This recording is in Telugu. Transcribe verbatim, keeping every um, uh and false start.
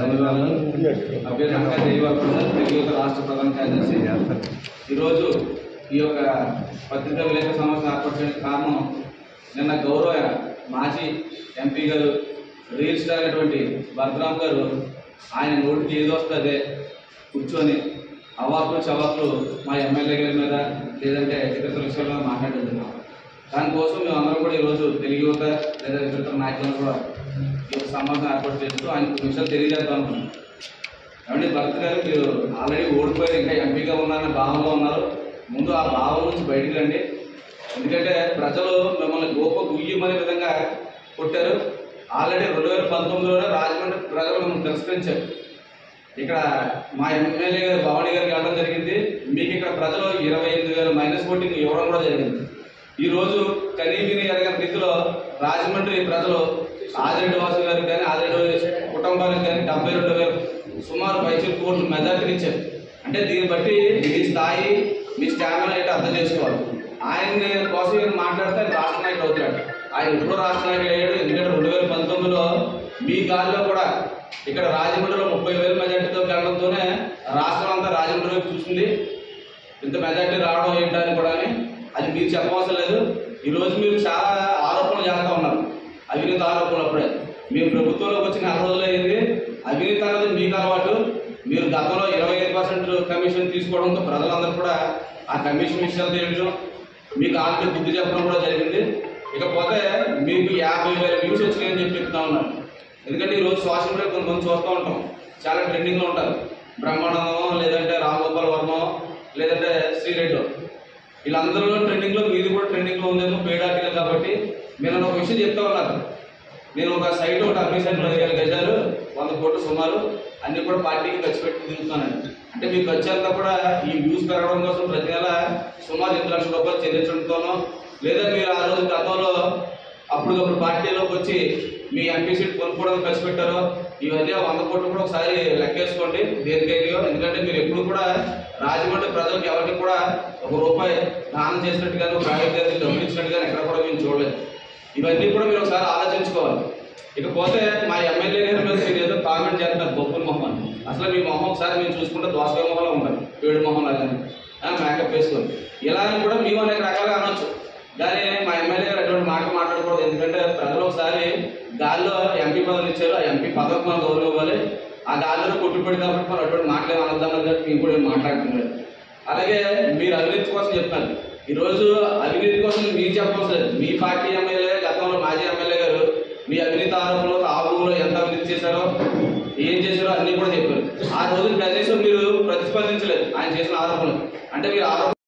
అభ్యర్థి అంకా జయవర్ధన్ తెలుగు రాష్ట్ర ప్రధాన కార్యదర్శి. ఈరోజు ఈ యొక్క పత్రికా విలేకరుల సమావేశం ఏర్పాటు చేయడానికి కారణం, నిన్న గౌరవ మాజీ ఎంపీ గారు రియల్ స్టార్ అయినటువంటి భరతరామ్ గారు ఆయన నోటికి ఏదో వస్తుంది కూర్చొని అవాకులు చవాకులు మా ఎమ్మెల్యే గారి మీద లేదంటే ఇతర విషయాల్లో మాట్లాడుతున్నాం. దానికోసం మేము అందరం కూడా ఈరోజు తెలుగు యువత లేదా ఇతర నాయకులను కూడా ఈ యొక్క సమావేశం ఏర్పాటు చేస్తూ ఆయన విషయాలు తెలియజేద్దాం అనుకున్నాం. కాబట్టి భరత్ గారు మీరు ఆల్రెడీ ఓడిపోయారు, ఇంకా ఎంపీగా ఉన్నారని భావంలో ఉన్నారు. ముందు ఆ భావం నుంచి బయటికి రండి. ఎందుకంటే ప్రజలు మిమ్మల్ని గొప్ప గుయ్యమనే విధంగా కొట్టారు. ఆల్రెడీ రెండు వేల పంతొమ్మిదిలోనే రాజమండ్రి ప్రజలు మిమ్మల్ని తిరస్కరించారు. ఇక్కడ మా ఎమ్మెల్యే గారు భవానీ గారికి వెళ్ళడం జరిగింది. మీకు ఇక్కడ ప్రజలు ఇరవై ఎనిమిది వేల మైనస్ ఓటింగ్ ఇవ్వడం కూడా జరిగింది. ఈరోజు కనీవిని ఎరగని రీతిలో రాజమండ్రి ప్రజలు ఆదిరెడ్డి వాసు గారికి కానీ ఆదిరెడ్డి కుటుంబానికి కానీ డెబ్బై రెండు వేలు సుమారు పైసలు కోట్లు మెజార్టీకి ఇచ్చారు. అంటే దీన్ని బట్టి మీ స్థాయి మీ స్టామినా అయితే అర్థం చేసుకోవాలి. ఆయన కోసం ఈయన మాట్లాడితే ఆయన రాష్ట్ర నాయకుడు అవుతాడు. ఆయన ఎప్పుడో రాష్ట్ర నాయకుడు అయ్యాడు. ఎందుకంటే రెండు వేల పంతొమ్మిదిలో మీ గాలిలో కూడా ఇక్కడ రాజమండ్రిలో ముప్పై వేల మెజార్టీతో వెళ్ళడంతోనే రాష్ట్రం అంతా రాజమండ్రి వైపు చూసింది. ఇంత మెజార్టీ రావడం ఏంటని కూడా అది మీరు చెప్పవలసిన లేదు. ఈరోజు మీరు చాలా ఆరోపణలు చేస్తూ ఉన్నారు, అవినీతి ఆరోపణలు. అప్పుడే మీరు ప్రభుత్వంలోకి వచ్చిన నెల రోజులు అయింది. అవినీతి అన్నది మీకు అలవాటు. మీరు గతంలో ఇరవై ఐదు పర్సెంట్ కమిషన్ తీసుకోవడంతో ప్రజలందరూ కూడా ఆ కమిషన్ విషయాలు తెలియడం, మీకు ఆల్రెడీ బుద్ధి చెప్పడం కూడా జరిగింది. ఇకపోతే మీకు యాభై వేల వ్యూస్ వచ్చినాయని చెప్పి చెప్తా ఉన్నారు. ఎందుకంటే ఈరోజు సోషల్ మీడియా కొంతమంది చూస్తూ ఉంటాం, చాలా ట్రెండింగ్లో ఉంటారు. బ్రహ్మానందం లేదంటే రామగోపాల్ వర్మ లేదంటే శ్రీరెడ్డి, వీళ్ళందరూ ట్రెండింగ్లో మీది కూడా ట్రెండింగ్లో ఉందేమో పెయిడ్ ఆర్టికల్. కాబట్టి నేను ఒక విషయం చెప్తా ఉన్నారు. నేను ఒక సైట్ ఒకటి అమ్మేసాను, పది వేల గజాలు, వంద కోట్లు సుమారు, అన్ని కూడా పార్టీకి ఖర్చు పెట్టి దిగుతానండి. అంటే మీ ఖర్చు అంతా కూడా ఈ వ్యూస్ పెరగడం కోసం ప్రతి నెల సుమారు ఎనిమిది లక్షల రూపాయలు చెల్లించడంతోనో, లేదా మీరు ఆ రోజు గతంలో అప్పటికప్పుడు పార్టీలోకి వచ్చి మీ ఎంపీ సీట్ కొనుక్కోవడానికి ఖర్చు పెట్టారో, ఇవన్నీ వంద కోట్లు కూడా ఒకసారి లెక్కేసుకోండి దేనికైనా. ఎందుకంటే మీరు ఎప్పుడు కూడా రాజమండ్రి ప్రజలకు ఎవరికి కూడా ఒక రూపాయి దానం చేసినట్టుగా ప్రైవేట్ డబ్బులు ఇచ్చినట్టుగా ఎక్కడ కూడా మేము చూడలేదు. ఇవన్నీ కూడా మీరు ఒకసారి ఆలోచించుకోవాలి. ఇకపోతే మా ఎమ్మెల్యే గారి మీద మీరు ఏదో కామెంట్ చేస్తున్నారు బొప్పుల మొహం అని. అసలు మీ మొహం ఒకసారి మేము చూసుకుంటే దోసకాయ మొహంలో ఉండాలి, పేడు మొహం అలానే మేకప్ వేసుకొని ఇలా కూడా మేము అనేక రకాలుగా అనొచ్చు. కానీ మా ఎమ్మెల్యే గారు అటువంటి మాట మాట్లాడకూడదు. ఎందుకంటే ప్రజలు ఒకసారి గాల్లో ఎంపీ పదవులు ఇచ్చారు, ఆ ఎంపీ పదవికి మనం గౌరవం ఇవ్వాలి. ఆ గాల్లో కొట్టుబడి కాబట్టి మనం అటువంటి మాటలు అనొద్దాం కాబట్టి మేము కూడా మాట్లాడుతున్నారు. అలాగే మీరు అవినీతి కోసం చెప్తాను. ఈరోజు అవినీతి కోసం మీరు చెప్పవలసి లేదు. మీ పార్టీ ఎమ్మెల్యే గతంలో మాజీ ఎమ్మెల్యే గారు మీ అవినీతి ఆరోపణలు ఆ భూమిలో ఎంత అవినీతి చేశారో ఏం చేశారో అన్నీ కూడా చెప్పారు. ఆ రోజు కనీసం మీరు ప్రతిస్పందించలేదు ఆయన చేసిన ఆరోపణలు. అంటే మీరు ఆరోపణ